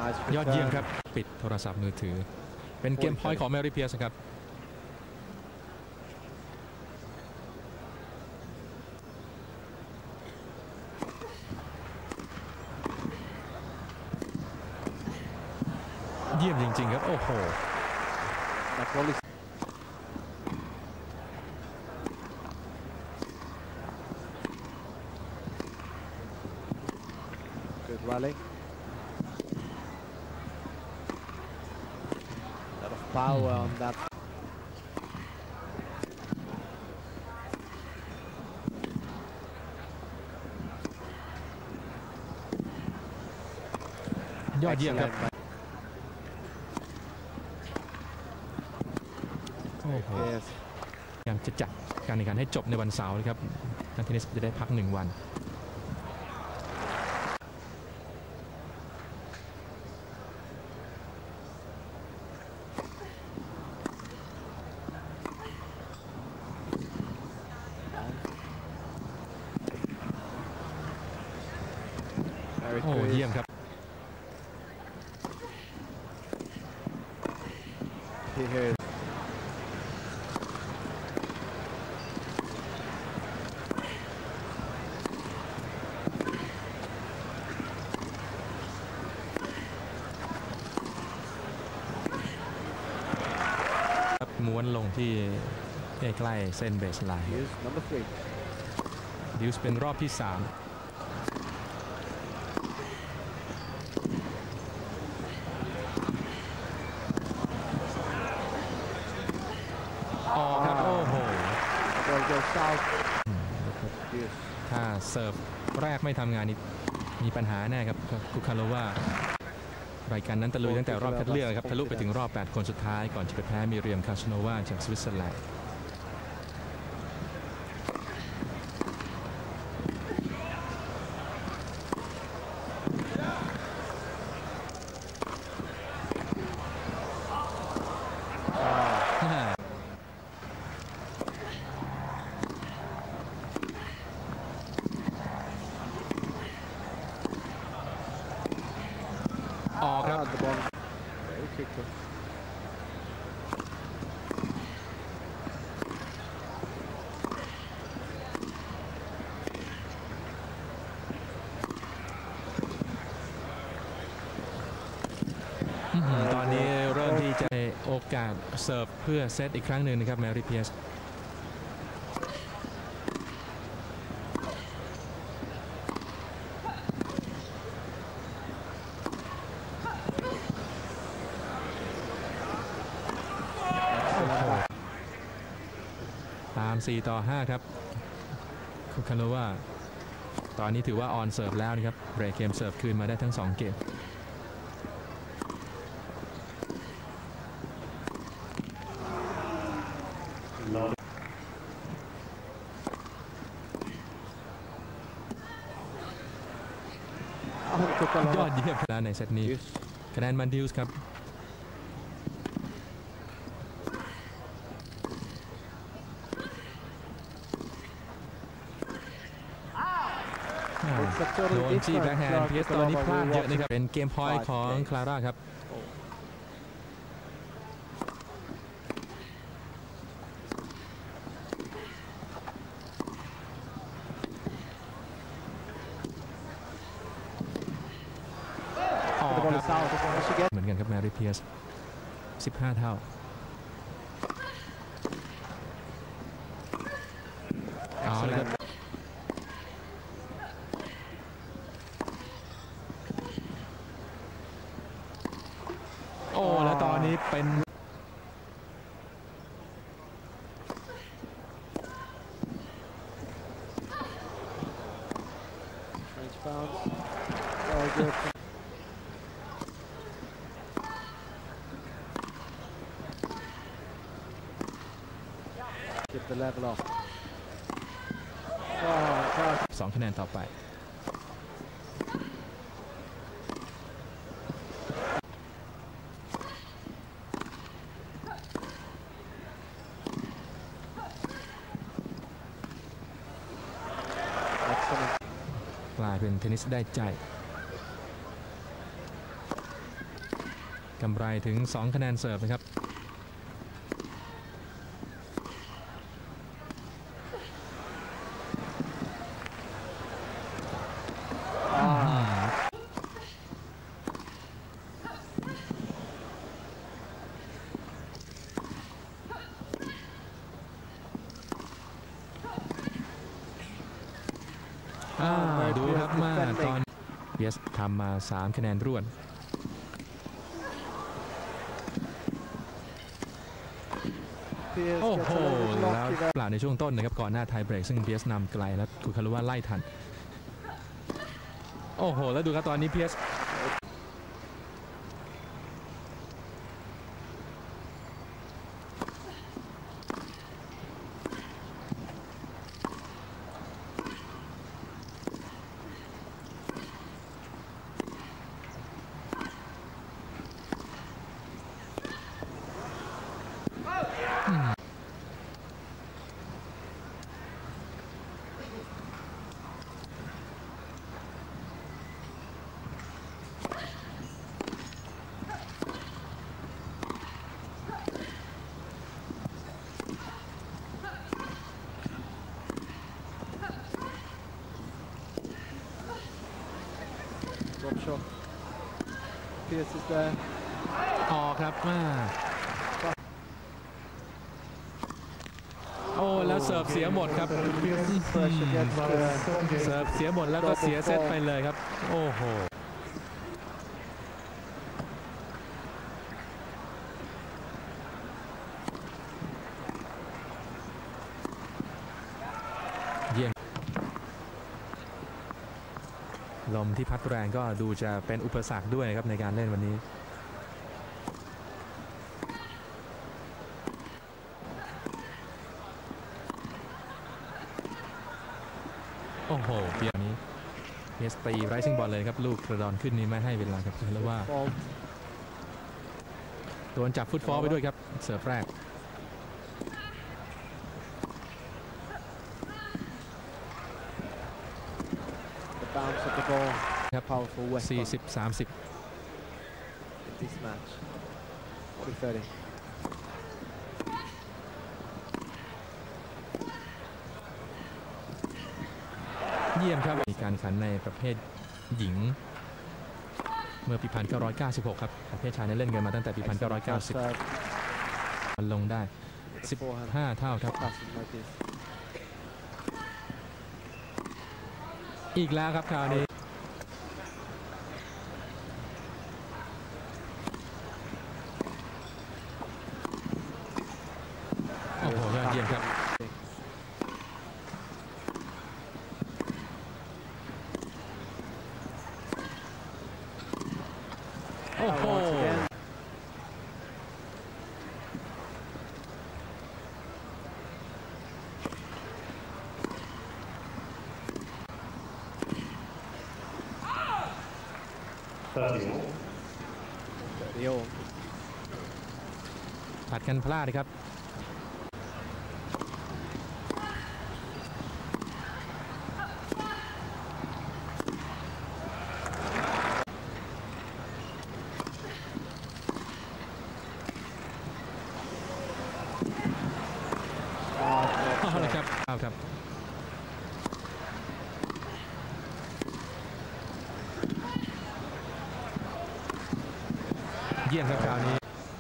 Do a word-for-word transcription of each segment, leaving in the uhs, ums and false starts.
ยอดเยี่ยมครับปิดโทรศัพท์มือถือเป็นเกมพอยต์ของแมรี่เพียร์สครับเยี่ยมจริงๆครับโอ้โห Good rally. A lot of power on that. ยอดเยี่ยมครับโอ้โหยังจะจัดการแข่งขันให้จบในวันเสาร์นะครับนักเทนนิสจะได้พักหนึ่งวันโอ้เยี่ยมครับม้วนลงที่ใกล้ๆเส้นเบสไลน์ดิวส์เป็นรอบที่สามออกครับโอ้โหถ้าเสิร์ฟแรกไม่ทำงานนี่มีปัญหาแน่ครับคุคาโลวารายการนั้นตะลุยตั้งแต่รอบคัดเลือกครับทะลุไปถึงรอบแปดคนสุดท้ายก่อนจะไปแพ้มิเรียมคาชโนวาจากสวิตเซอร์แลนด์ออกครับตอนนี้เริ่มที่จะโอกาสเสิร์ฟเพื่อเซตอีกครั้งหนึ่งนะครับแมรี่เพียร์สตามสี่ต่อห้าครับคุคาโลวาตอนนี้ถือว่าออนเสิร์ฟแล้วนะครับเบรกเกมเสิร์ฟคืนมาได้ทั้งสองเกมยอดเยี่ยมแล้วในเซตนี้คะแนนมันดิวส์ครับโดนจี้แบ็คแฮนด์เพียสตอนนี้พลาดเยอะนะครับเป็นเกมพอยต์ของคลาร่าครับเหมือนกันครับแมรี่เพียร์สสิบห้าเท่าเอาเลยครับโอ้แล้วตอนนี้เป็นสองคะแนนต่อไปกลายเป็นเทนนิสได้ใจกำไรถึงสองคะแนนเสิร์ฟนะครับดูครับมาตอนเบียสทำมาสามคะแนนรวดโอ้โหแล้วเปล่าในช่วงต้นนะครับก่อนหน้าไทยเบรกซึ่งเบียสนำไกลแล้วคูคารุวะไล่ทันโอ้โหแล้วดูครับตอนนี้เบียสออกครับมาโอ้แล้วเสิร์ฟเสียหมดครับเสิร์ฟเสียหมดแล้วก็เสียเซตไปเลยครับโอ้โหเยี่ยมลมที่พัดแรงก็ดูจะเป็นอุปสรรคด้วยครับในการเล่นวันนี้โอ้โหเปียนี้เอสตีไรซิ่งบอลเลยครับลูกกระดอนขึ้นนี้ไม่ให้เวลาครับแล้วว่าโดนจับฟุตฟอลไปด้วยครับเสิร์ฟแรกครับสี่สิบ สามสิบเยี่ยมครับมีการขันในประเภทหญิงเมื่อปีพันเก้าร้อยเก้าสิบหกครับประเภทชายเล่นกันมาตั้งแต่ปีพันเก้าร้อยเก้าสิบมันลงได้สิบห้าเท่าครับอีกแล้วครับคราวนี้โอ้โหยอดเยี่ยมครับโอ้โหผัดกันพลาดเลยครับเอาเลยครับเอาครับเยี่ยมครับคราวนี้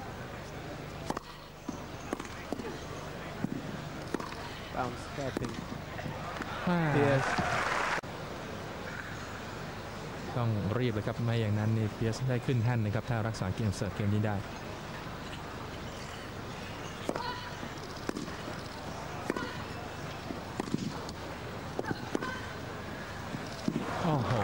ต้องรีบเลยครับไม่อย่างนั้นนี่เพียสได้ขึ้นแท่นนะครับถ้ารักษาเกมเสิร์ฟเกมนี้ได้โอ้โห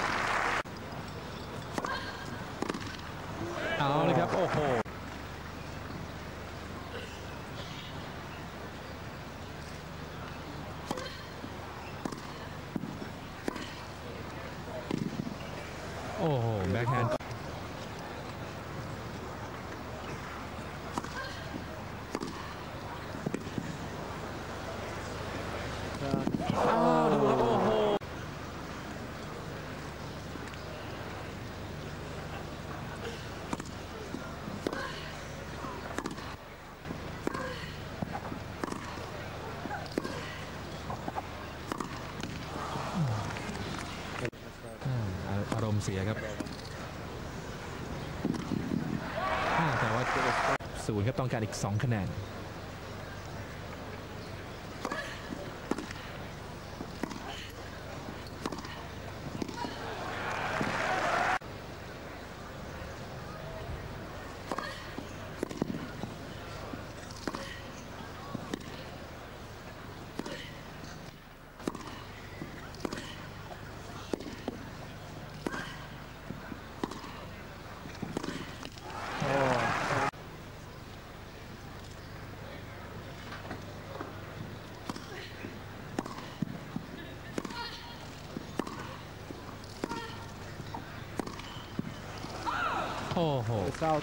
เอาเลยครับโอ้โหโอ้โหแบ็คแฮนด์อ้าวดูครับโอ้โหเสียครับแต่ว่าศูนย์ครับต้องการอีกสองคะแนนโอ้โห It's out.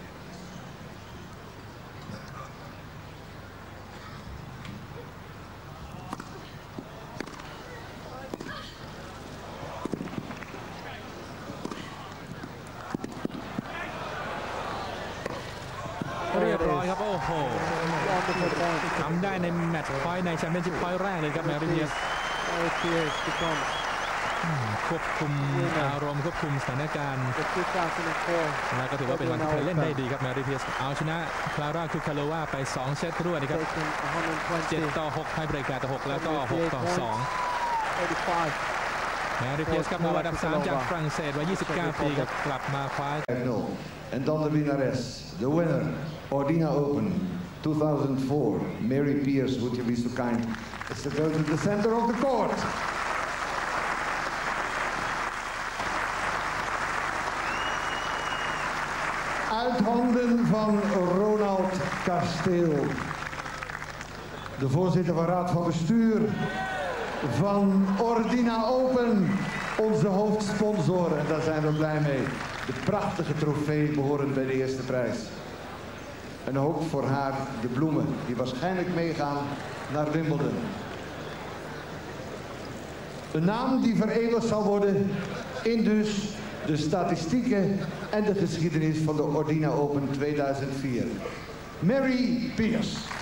เรียบร้อยครับโอ้โห Wonderful point. ทำได้ในแมตช์พอยต์ในแชมเปี้ยนชิพพอยต์แรกเลยครับแมรี่เพียร์ส Very fierce defense. ควบคุมอารมณ์ควบคุมสถานการณ์ The two thousand four. แล้วก็ถือว่าเป็นวันที่เธอเล่นได้ดีครับแมรี่เพียร์สเอาชนะคลาร่าคูคาโลวาไปสองเซตรวดนะครับ Taken one เจ็ด twenty. ต่อหกไทยเบรกแปดต่อหกแล้วก็หกต่อสอง thirty-five. แมรี่เพียร์สครับมาอันดับสามจากฝรั่งเศสวัยยี่สิบเก้าปีครับกลับมาคว้า En dan de winnares, de winner, Ordina Open two thousand four. Mary Pierce, would you be so kind as to go to the center of the court? Uit handen van Ronald Kasteel, de voorzitter van Raad van Bestuur van Ordina Open, onze hoofdsponsor, en daar zijn we blij mee. De prachtige trofee behorend bij de eerste prijs. En ook voor haar de bloemen, die waarschijnlijk meegaan naar Wimbledon. Een naam die vereeuwigd zal worden in dus de statistieken en de geschiedenis van de Ordina Open tweeduizend vier. Mary Pierce.